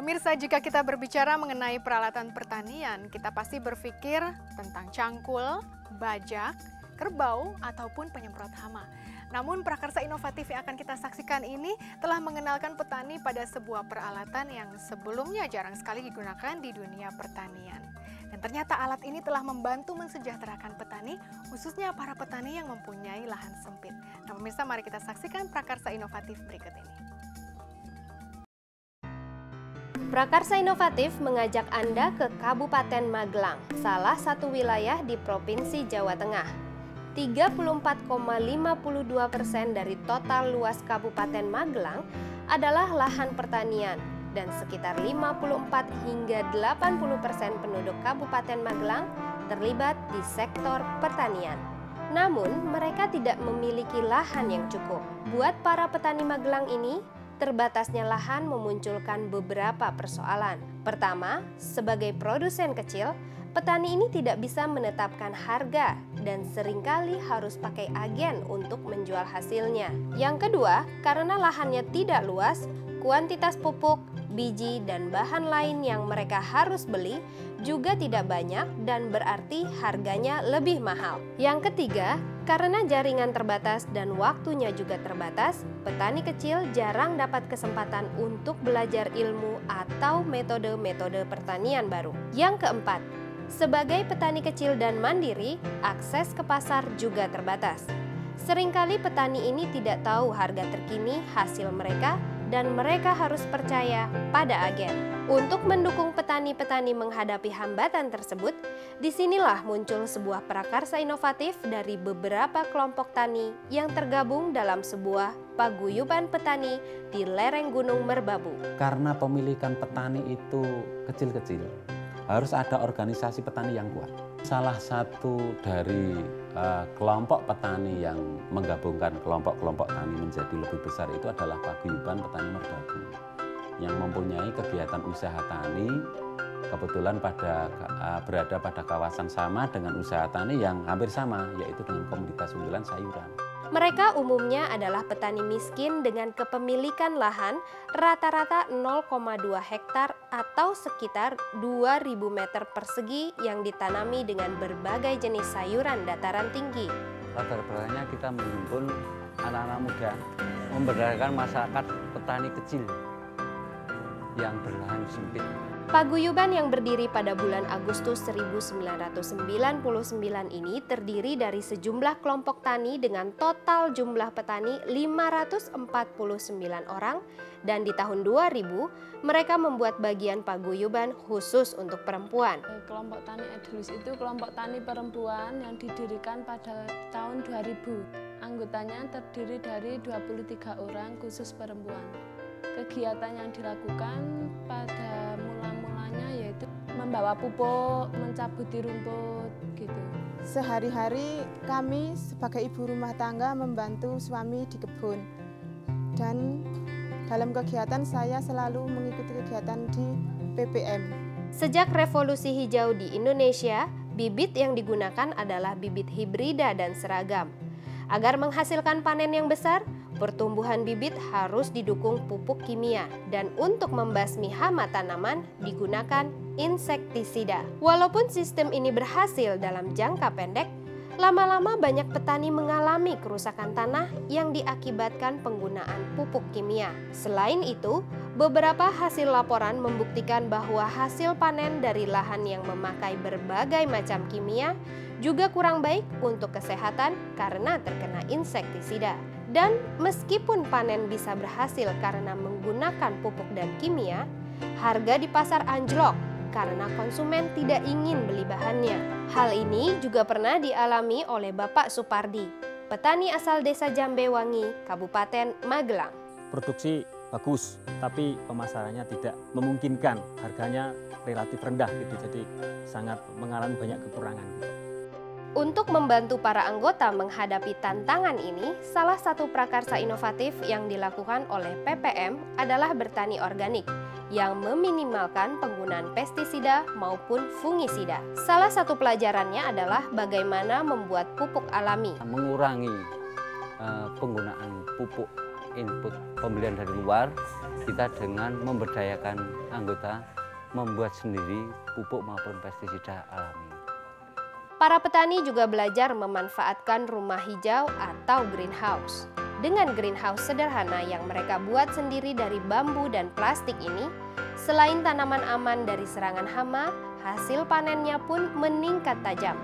Pemirsa, jika kita berbicara mengenai peralatan pertanian, kita pasti berpikir tentang cangkul, bajak, kerbau, ataupun penyemprot hama. Namun prakarsa inovatif yang akan kita saksikan ini telah mengenalkan petani pada sebuah peralatan yang sebelumnya jarang sekali digunakan di dunia pertanian. Dan ternyata alat ini telah membantu mensejahterakan petani, khususnya para petani yang mempunyai lahan sempit. Nah pemirsa, mari kita saksikan prakarsa inovatif berikut ini. Prakarsa Inovatif mengajak Anda ke Kabupaten Magelang, salah satu wilayah di Provinsi Jawa Tengah. 34,52% dari total luas Kabupaten Magelang adalah lahan pertanian dan sekitar 54 hingga 80% penduduk Kabupaten Magelang terlibat di sektor pertanian. Namun, mereka tidak memiliki lahan yang cukup. Buat para petani Magelang ini, terbatasnya lahan memunculkan beberapa persoalan. Pertama, sebagai produsen kecil, petani ini tidak bisa menetapkan harga dan seringkali harus pakai agen untuk menjual hasilnya. Yang kedua, karena lahannya tidak luas, kuantitas pupuk, biji, dan bahan lain yang mereka harus beli juga tidak banyak dan berarti harganya lebih mahal. Yang ketiga, karena jaringan terbatas dan waktunya juga terbatas, petani kecil jarang dapat kesempatan untuk belajar ilmu atau metode-metode pertanian baru. Yang keempat, sebagai petani kecil dan mandiri, akses ke pasar juga terbatas. Seringkali petani ini tidak tahu harga terkini hasil mereka dan mereka harus percaya pada agen. Untuk mendukung petani-petani menghadapi hambatan tersebut, disinilah muncul sebuah prakarsa inovatif dari beberapa kelompok tani yang tergabung dalam sebuah paguyuban petani di lereng Gunung Merbabu. Karena pemilikan petani itu kecil-kecil, harus ada organisasi petani yang kuat. Salah satu dari kelompok petani yang menggabungkan kelompok-kelompok tani menjadi lebih besar itu adalah Paguyuban Petani Merbabu yang mempunyai kegiatan usaha tani, kebetulan berada pada kawasan sama dengan usaha tani yang hampir sama, yaitu dengan komunitas unggulan sayuran. Mereka umumnya adalah petani miskin dengan kepemilikan lahan rata-rata 0,2 hektar atau sekitar 2.000 meter persegi yang ditanami dengan berbagai jenis sayuran dataran tinggi. Latar belakangnya kita menghimpun anak-anak muda, memberdayakan masyarakat petani kecil yang berlahan sempit. Paguyuban yang berdiri pada bulan Agustus 1999 ini terdiri dari sejumlah kelompok tani dengan total jumlah petani 549 orang dan di tahun 2000 mereka membuat bagian paguyuban khusus untuk perempuan. Kelompok tani Edulus itu kelompok tani perempuan yang didirikan pada tahun 2000. Anggotanya terdiri dari 23 orang khusus perempuan. Kegiatan yang dilakukan pada mulanya yaitu membawa pupuk, mencabuti rumput gitu. Sehari-hari kami sebagai ibu rumah tangga membantu suami di kebun. Dan dalam kegiatan saya selalu mengikuti kegiatan di PPM. Sejak revolusi hijau di Indonesia, bibit yang digunakan adalah bibit hibrida dan seragam. Agar menghasilkan panen yang besar, pertumbuhan bibit harus didukung pupuk kimia dan untuk membasmi hama tanaman digunakan insektisida. Walaupun sistem ini berhasil dalam jangka pendek, lama-lama banyak petani mengalami kerusakan tanah yang diakibatkan penggunaan pupuk kimia. Selain itu, beberapa hasil laporan membuktikan bahwa hasil panen dari lahan yang memakai berbagai macam kimia juga kurang baik untuk kesehatan karena terkena insektisida. Dan meskipun panen bisa berhasil karena menggunakan pupuk dan kimia, harga di pasar anjlok karena konsumen tidak ingin beli bahannya. Hal ini juga pernah dialami oleh Bapak Supardi, petani asal desa Jambewangi, Kabupaten Magelang. Produksi bagus, tapi pemasarannya tidak memungkinkan, harganya relatif rendah gitu, jadi sangat mengalami banyak kekurangan. Untuk membantu para anggota menghadapi tantangan ini, salah satu prakarsa inovatif yang dilakukan oleh PPM adalah bertani organik yang meminimalkan penggunaan pestisida maupun fungisida. Salah satu pelajarannya adalah bagaimana membuat pupuk alami. Mengurangi penggunaan pupuk input pembelian dari luar, kita dengan memberdayakan anggota membuat sendiri pupuk maupun pestisida alami. Para petani juga belajar memanfaatkan rumah hijau atau greenhouse. Dengan greenhouse sederhana yang mereka buat sendiri dari bambu dan plastik ini, selain tanaman aman dari serangan hama, hasil panennya pun meningkat tajam.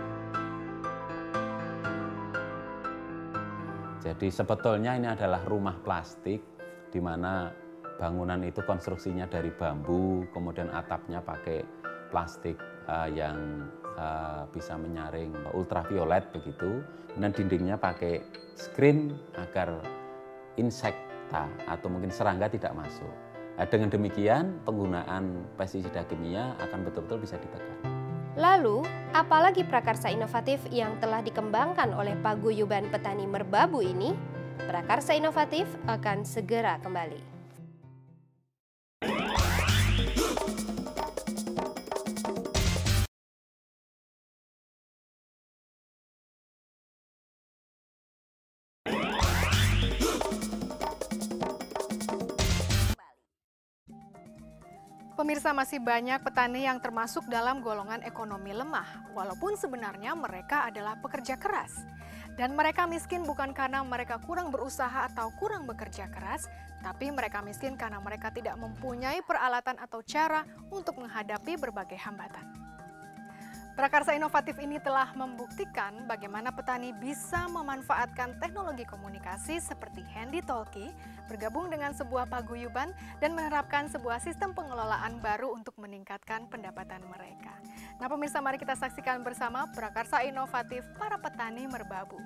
Jadi sebetulnya ini adalah rumah plastik di mana bangunan itu konstruksinya dari bambu, kemudian atapnya pakai plastik yang bisa menyaring ultraviolet begitu, dan dindingnya pakai screen agar insekta atau mungkin serangga tidak masuk. Dengan demikian penggunaan pestisida kimia akan betul-betul bisa ditekan. Lalu, apalagi prakarsa inovatif yang telah dikembangkan oleh Paguyuban Petani Merbabu ini? Prakarsa inovatif akan segera kembali. Pemirsa, masih banyak petani yang termasuk dalam golongan ekonomi lemah, walaupun sebenarnya mereka adalah pekerja keras. Dan mereka miskin bukan karena mereka kurang berusaha atau kurang bekerja keras, tapi mereka miskin karena mereka tidak mempunyai peralatan atau cara untuk menghadapi berbagai hambatan. Prakarsa inovatif ini telah membuktikan bagaimana petani bisa memanfaatkan teknologi komunikasi seperti Handy Talkie, bergabung dengan sebuah paguyuban dan menerapkan sebuah sistem pengelolaan baru untuk meningkatkan pendapatan mereka. Nah pemirsa, mari kita saksikan bersama prakarsa inovatif para petani Merbabu.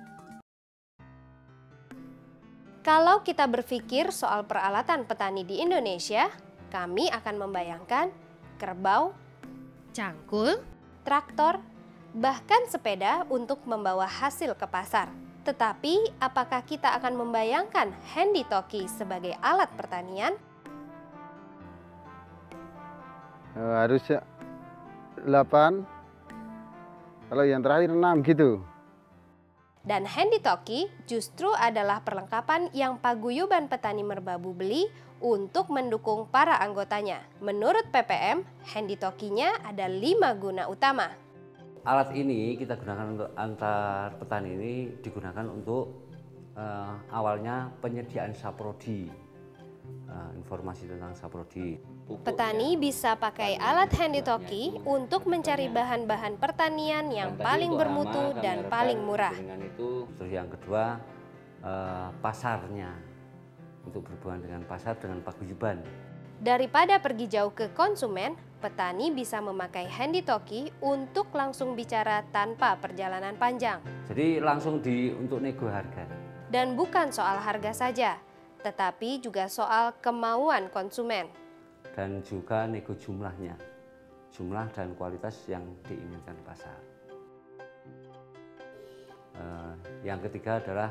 Kalau kita berpikir soal peralatan petani di Indonesia, kami akan membayangkan kerbau, cangkul, traktor, bahkan sepeda untuk membawa hasil ke pasar. Tetapi, apakah kita akan membayangkan Handy Talkie sebagai alat pertanian? Harusnya 8, kalau yang terakhir 6 gitu. Dan Handy Talkie justru adalah perlengkapan yang Paguyuban Petani Merbabu beli untuk mendukung para anggotanya. Menurut PPM, Handy Talkie-nya ada 5 guna utama. Alat ini kita gunakan untuk antar petani, ini digunakan untuk awalnya penyediaan saprodi, informasi tentang saprodi. Petani bisa pakai alat Handy Talkie untuk mencari bahan-bahan pertanian yang paling bermutu dan paling murah. Dengan itu, terus yang kedua pasarnya, untuk berhubungan dengan pasar dengan paguyuban. Daripada pergi jauh ke konsumen, petani bisa memakai Handy Talkie untuk langsung bicara tanpa perjalanan panjang. Jadi langsung untuk nego harga. Dan bukan soal harga saja, tetapi juga soal kemauan konsumen. Dan juga nego jumlahnya, jumlah dan kualitas yang diinginkan pasar. Yang ketiga adalah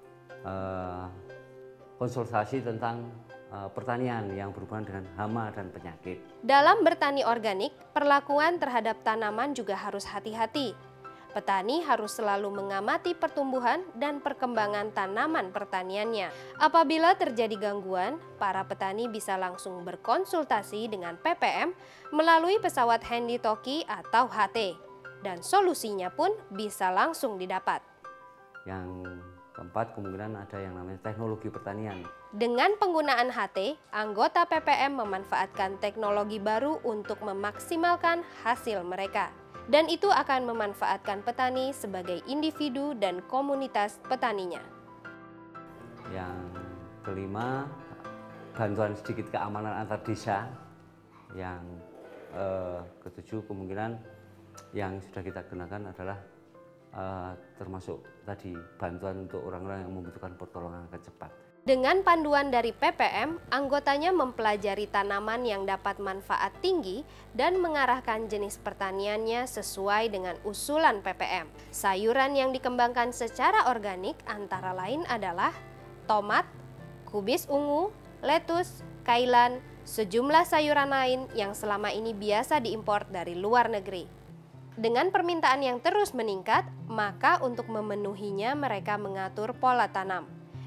konsultasi tentang pertanian yang berhubungan dengan hama dan penyakit. Dalam bertani organik, perlakuan terhadap tanaman juga harus hati-hati. Petani harus selalu mengamati pertumbuhan dan perkembangan tanaman pertaniannya. Apabila terjadi gangguan, para petani bisa langsung berkonsultasi dengan PPM melalui pesawat Handy Talkie atau HT. Dan solusinya pun bisa langsung didapat. Yang keempat, kemungkinan ada yang namanya teknologi pertanian. Dengan penggunaan HT, anggota PPM memanfaatkan teknologi baru untuk memaksimalkan hasil mereka. Dan itu akan memanfaatkan petani sebagai individu dan komunitas petaninya. Yang kelima, bantuan sedikit keamanan antar desa. Yang ketujuh, kemungkinan yang sudah kita gunakan adalah termasuk tadi bantuan untuk orang-orang yang membutuhkan pertolongan cepat. Dengan panduan dari PPM, anggotanya mempelajari tanaman yang dapat manfaat tinggi dan mengarahkan jenis pertaniannya sesuai dengan usulan PPM. Sayuran yang dikembangkan secara organik antara lain adalah tomat, kubis ungu, lettuce, kailan, sejumlah sayuran lain yang selama ini biasa diimpor dari luar negeri. Dengan permintaan yang terus meningkat, maka untuk memenuhinya mereka mengatur pola tanam.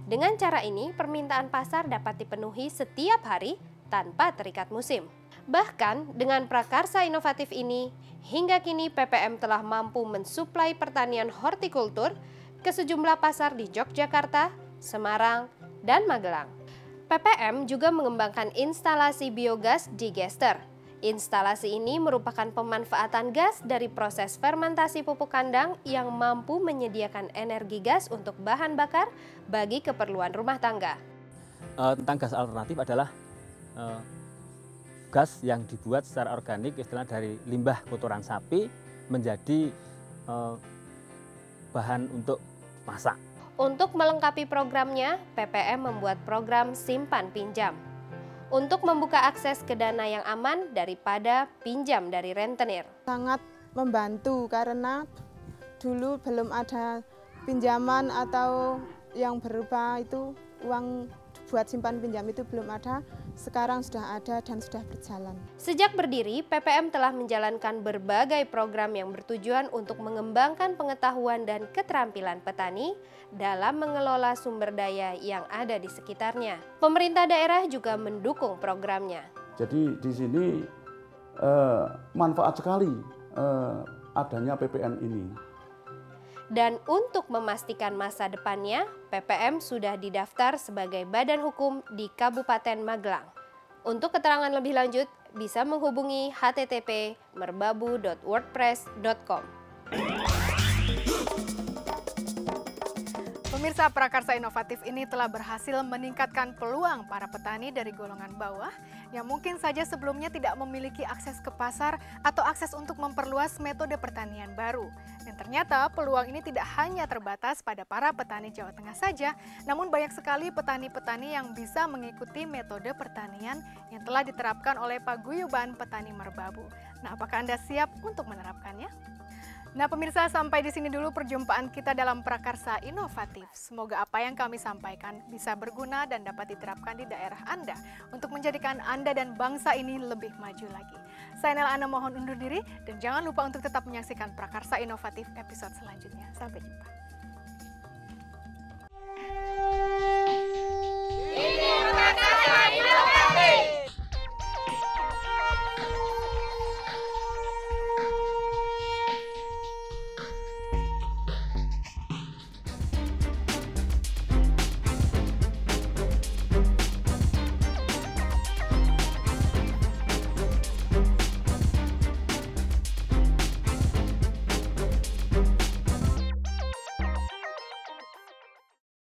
Dengan cara ini, permintaan pasar dapat dipenuhi setiap hari tanpa terikat musim. Bahkan, dengan prakarsa inovatif ini, hingga kini PPM telah mampu mensuplai pertanian hortikultur ke sejumlah pasar di Yogyakarta, Semarang, dan Magelang. PPM juga mengembangkan instalasi biogas digester. Instalasi ini merupakan pemanfaatan gas dari proses fermentasi pupuk kandang yang mampu menyediakan energi gas untuk bahan bakar bagi keperluan rumah tangga. Tentang gas alternatif adalah gas yang dibuat secara organik, istilah dari limbah kotoran sapi menjadi bahan untuk masak. Untuk melengkapi programnya, PPM membuat program simpan pinjam untuk membuka akses ke dana yang aman daripada pinjam dari rentenir. Sangat membantu karena dulu belum ada pinjaman atau yang berupa itu uang buat simpan pinjam itu belum ada, sekarang sudah ada dan sudah berjalan. Sejak berdiri, PPM telah menjalankan berbagai program yang bertujuan untuk mengembangkan pengetahuan dan keterampilan petani dalam mengelola sumber daya yang ada di sekitarnya. Pemerintah daerah juga mendukung programnya. Jadi di sini manfaat sekali adanya PPN ini. Dan untuk memastikan masa depannya, PPM sudah didaftar sebagai badan hukum di Kabupaten Magelang. Untuk keterangan lebih lanjut, bisa menghubungi http://merbabu.wordpress.com. Pemirsa, prakarsa inovatif ini telah berhasil meningkatkan peluang para petani dari golongan bawah yang mungkin saja sebelumnya tidak memiliki akses ke pasar atau akses untuk memperluas metode pertanian baru. Dan ternyata peluang ini tidak hanya terbatas pada para petani Jawa Tengah saja, namun banyak sekali petani-petani yang bisa mengikuti metode pertanian yang telah diterapkan oleh Paguyuban Petani Merbabu. Nah, apakah Anda siap untuk menerapkannya? Nah pemirsa, sampai di sini dulu perjumpaan kita dalam Prakarsa Inovatif. Semoga apa yang kami sampaikan bisa berguna dan dapat diterapkan di daerah Anda untuk menjadikan Anda dan bangsa ini lebih maju lagi. Saya Nela Ana mohon undur diri dan jangan lupa untuk tetap menyaksikan Prakarsa Inovatif episode selanjutnya. Sampai jumpa.